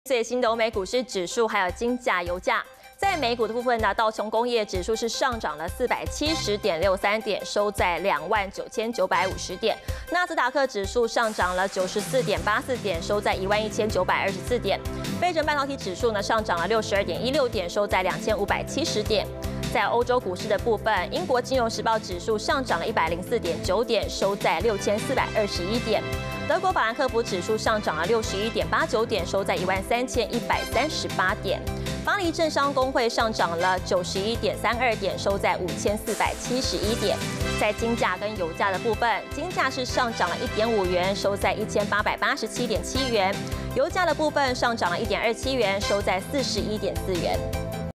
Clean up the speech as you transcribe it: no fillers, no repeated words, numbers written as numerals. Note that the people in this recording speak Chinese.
最新的欧美股市指数还有金价、油价。在美股的部分呢，道琼工业指数是上涨了470.63点，收在29950点；纳斯达克指数上涨了94.84点，收在11924点；费城半导体指数呢上涨了62.16点，收在2570点。在欧洲股市的部分，英国金融时报指数上涨了104.9点，收在6421点；德国法兰克福指数上涨了61.89点，收在13138点；巴黎政商工会上涨了91.32点，收在5471点。在金价跟油价的部分，金价是上涨了1.5元，收在1887.7元；油价的部分上涨了1.27元，收在41.4元。